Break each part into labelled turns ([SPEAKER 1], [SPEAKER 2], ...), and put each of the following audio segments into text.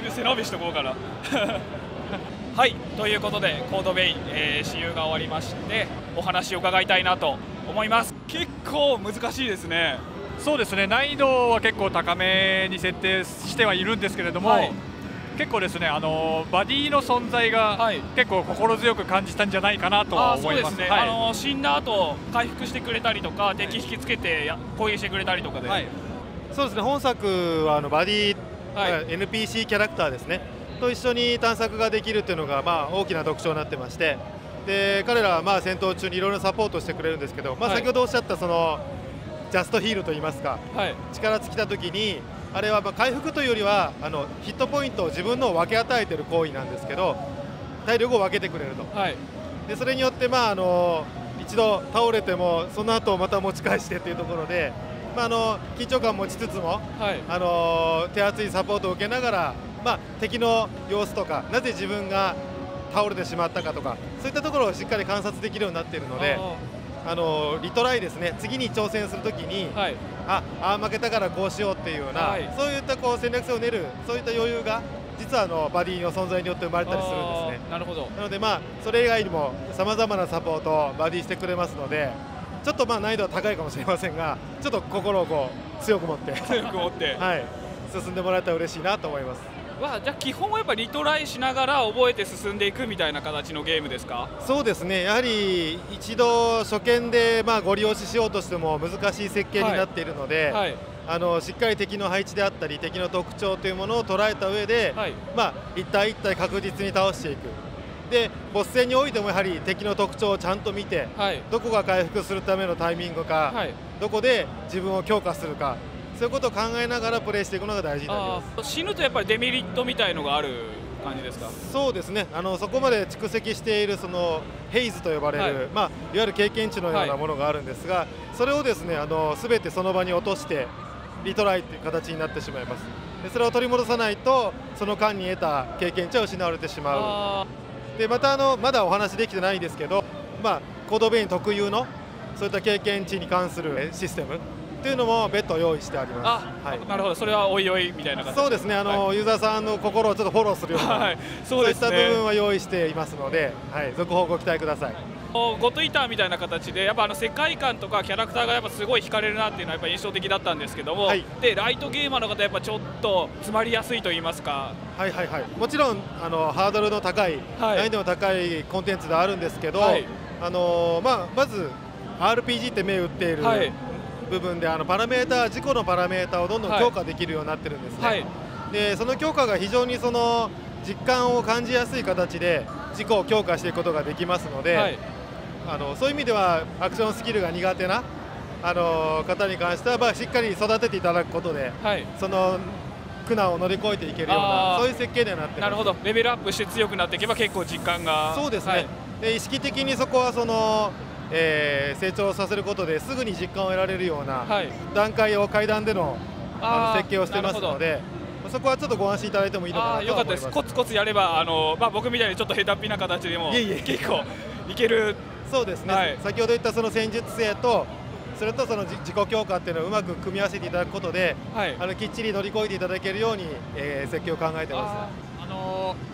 [SPEAKER 1] 背伸びしとこうかなはい、ということでコードベイ、私有が終わりましてお話を伺いたいなと思います。結構難しいですね。
[SPEAKER 2] そうですね、難易度は結構高めに設定してはいるんですけれども、結構ですね、バディの存在が結構心強く感じたんじゃないかなとは思います。
[SPEAKER 1] 死んだ後回復してくれたりとか、敵引きつけて攻撃してくれたりとかで、
[SPEAKER 3] そうですね、本作はバディ、NPC キャラクターですねと一緒に探索ができるというのが大きな特徴になってまして、で彼らは戦闘中にいろいろサポートしてくれるんですけど、先ほどおっしゃったそのジャストヒールといいますか、力尽きた時にあれは回復というよりはヒットポイントを自分のを分け与えている行為なんですけど、体力を分けてくれると、でそれによって一度倒れてもその後また持ち返してというところで、緊張感を持ちつつも、手厚いサポートを受けながら、敵の様子とかなぜ自分が倒れてしまったかとかそういったところをしっかり観察できるようになっているので、リトライですね、次に挑戦するときに、負けたからこうしようっていうような、そういった戦略性を練るそういった余裕が実はバディの存在によって生まれたりするんですね。
[SPEAKER 1] なるほど。
[SPEAKER 3] なのでそれ以外にもさまざまなサポートをバディしてくれますので、ちょっと難易度は高いかもしれませんが、ちょっと心を強く持って進んでもらえたら嬉しいなと思います。
[SPEAKER 1] じゃあ基本はやっぱりリトライしながら覚えて進んでいくみたいな形のゲームですか？
[SPEAKER 3] そうですね、やはり一度初見でご利用しようとしても難しい設計になっているので、しっかり敵の配置であったり敵の特徴というものを捉えた上で、一体一体確実に倒していく。でボス戦においてもやはり敵の特徴をちゃんと見て、どこが回復するためのタイミングか、どこで自分を強化するか、そういうことを考えながらプレーしていくのが大事になります。
[SPEAKER 1] 死ぬとやっぱりデメリットみたいのがある感じですか？
[SPEAKER 3] そうですね、そこまで蓄積しているそのヘイズと呼ばれる、いわゆる経験値のようなものがあるんですが、それをですね全てその場に落としてリトライという形になってしまいます。でそれを取り戻さないとその間に得た経験値は失われてしまう。でまたまだお話できてないんですけど、コードベイン特有のそういった経験値に関するシステムというのも別途用意してあります。
[SPEAKER 1] なるほど、それはおいおいみたいな感じ。
[SPEAKER 3] そうですね、ユーザーさんの心をちょっとフォローするような、そういった部分は用意していますので、続報をご期待ください。
[SPEAKER 1] ゴッドイーターみたいな形でやっぱ世界観とかキャラクターがやっぱすごい惹かれるなっていうのはやっぱ印象的だったんですけども、でライトゲーマーの方やっぱちょっと詰まりやすいと言いますか、
[SPEAKER 3] もちろんハードルの高い、難易度の高いコンテンツではあるんですけど、まず RPG って銘打っている部分でパラメータ自己のパラメータをどんどん強化できるようになってるんですね。でその強化が非常にその実感を感じやすい形で自己を強化していくことができますので、そういう意味ではアクションスキルが苦手な方に関してはしっかり育てていただくことで、その苦難を乗り越えていけるようなそういう設計にはなっています。
[SPEAKER 1] なるほど、レベルアップして強くなっていけば結構実感が。
[SPEAKER 3] そうですね、で意識的にそこは成長させることですぐに実感を得られるような段階を階段での設計をしてますので、そこはちょっとご安心いただいてもいいのかなと思います。
[SPEAKER 1] よかったです。コツコツやれば僕みたいにちょっと下手っぴな形でも結構いける。
[SPEAKER 3] そうですね、先ほど言ったその戦術性とそれとその自己強化っていうのをうまく組み合わせていただくことで、きっちり乗り越えていただけるように、設計を考えてます。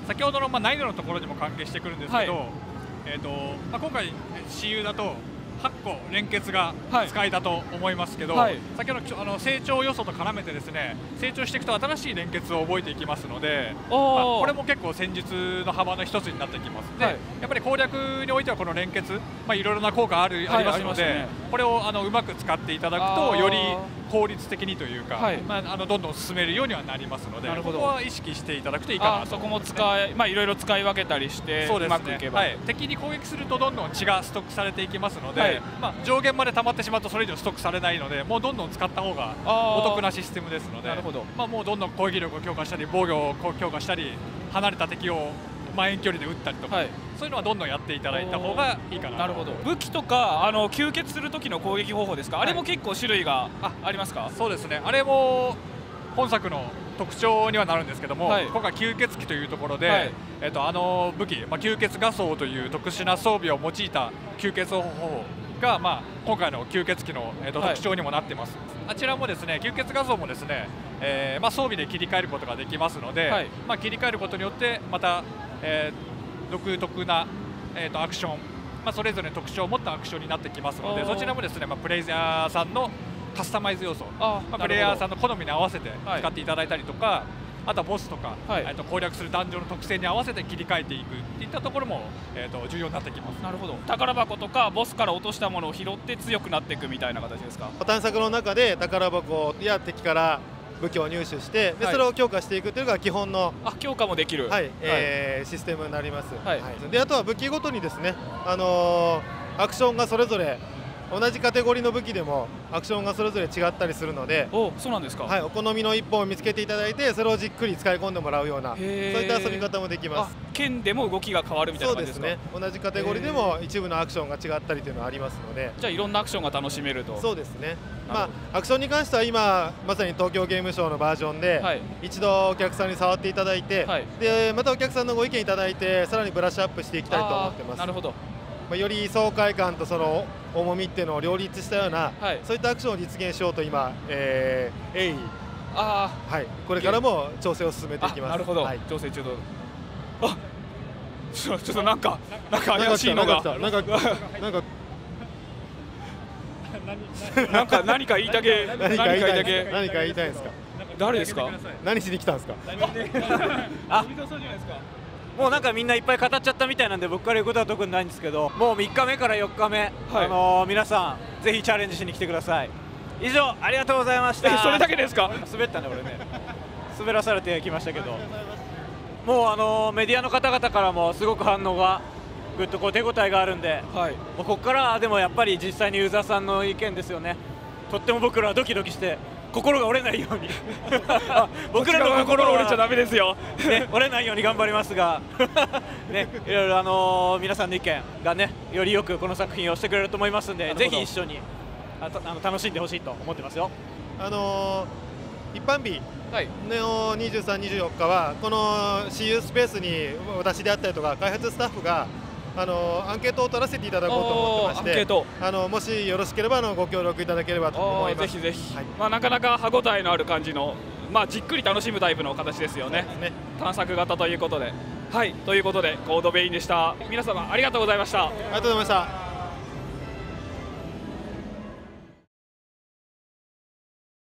[SPEAKER 2] 先ほどの難易度のところにも関係してくるんですけど、今回私有だと8個連結が使えたと思いますけど、先ほど成長要素と絡めてですね、成長していくと新しい連結を覚えていきますので、これも結構戦術の幅の一つになってきます。でやっぱり攻略においてはこの連結、いろいろな効果ありますので、これをうまく使っていただくとより効率的にというか、どんどん進めるようにはなりますので、ここは意識していただくといいかなと。
[SPEAKER 1] そこもいろいろ使い分けたりしてうまくいけば、
[SPEAKER 2] 敵に攻撃するとどんどん血がストックされていきますので、上限まで溜まってしまうとそれ以上ストックされないので、もうどんどん使った方がお得なシステムですので、もうどんどん攻撃力を強化したり防御を強化したり、離れた敵を遠距離で撃ったりとか、そういうのはどんどんやっていただいた方がいいかな。
[SPEAKER 1] なるほど。武器とか吸血する時の攻撃方法ですか？あれも結構種類がありますか？
[SPEAKER 2] そうですね、あれも本作の特徴にはなるんですけども、今回吸血鬼というところで、武器、吸血画装という特殊な装備を用いた吸血方法が、今回の吸血鬼の、特徴にもなってます。あちらもですね、吸血画像もですね、装備で切り替えることができますので、切り替えることによってまた、独特な、アクション、それぞれの特徴を持ったアクションになってきますので、そちらもですね、プレイヤーさんのカスタマイズ要素、プレイヤーさんの好みに合わせて使っていただいたりとか、あとはボスとか、攻略するダンジョンの特性に合わせて切り替えていくっていったところも、重要になってきます。
[SPEAKER 1] なるほど。宝箱とかボスから落としたものを拾って強くなっていくみたいな形ですか。
[SPEAKER 3] 探索の中で宝箱や敵から武器を入手して、でそれを強化していくというのが基本の
[SPEAKER 1] 強化もできる、
[SPEAKER 3] システムになります。であとは武器ごとにですね、アクションがそれぞれ同じカテゴリーの武器でもアクションがそれぞれ違ったりするので、
[SPEAKER 1] そうなんですか。
[SPEAKER 3] お好みの一本を見つけていただいて、それをじっくり使い込んでもらうような、そういった遊び方もできます。
[SPEAKER 1] 剣でも動きが変わるみたいな感じですか。
[SPEAKER 3] そうですね。同じカテゴリーでも一部のアクションが違ったりというのはありますので、
[SPEAKER 1] じゃあいろんなアクションが楽しめると。
[SPEAKER 3] そうですね。アクションに関しては今まさに東京ゲームショウのバージョンで、一度お客さんに触っていただいて、でまたお客さんのご意見いただいて、さらにブラッシュアップしていきたいと思ってます。
[SPEAKER 1] なるほど。
[SPEAKER 3] より爽快感とその重みっていうのを両立したような、そういったアクションを実現しようと今、これからも調整を進めていきます。
[SPEAKER 1] なるほど、調整中と。ちょっとなんか怪しいのが何か言いたげ。
[SPEAKER 3] 何か言いたいですか。
[SPEAKER 1] 誰ですか。
[SPEAKER 3] 何しに来たんですか。
[SPEAKER 4] もうなんかみんないっぱい語っちゃったみたいなんで、僕から言うことは特にないんですけど、もう3日目から4日目、皆さんぜひチャレンジしに来てください。以上、ありがとうございました。
[SPEAKER 1] それだけですか。
[SPEAKER 4] 滑ったね俺ね。滑らされてきましたけど、もうメディアの方々からもすごく反応がぐっと手応えがあるんで、もうここからでもやっぱり実際にユーザーさんの意見ですよね。とっても僕らはドキドキして心が折れないように僕らの心
[SPEAKER 1] 折れちゃダメですよ、
[SPEAKER 4] 折れないように頑張りますがいろいろ皆さんの意見がね、よりよくこの作品をしてくれると思いますんで、ぜひ一緒に楽しんでほしいと思ってますよ。
[SPEAKER 3] 一般日の23、24日はこの CU スペースに私であったりとか開発スタッフがアンケートを取らせていただこうと思ってまして、もしよろしければご協力いただければと思います。
[SPEAKER 1] ぜひぜひ、なかなか歯ごたえのある感じの、じっくり楽しむタイプの形ですよね。探索型ということで、ということでコードベインでした。皆様ありがとうございました。
[SPEAKER 3] ありがとうございました。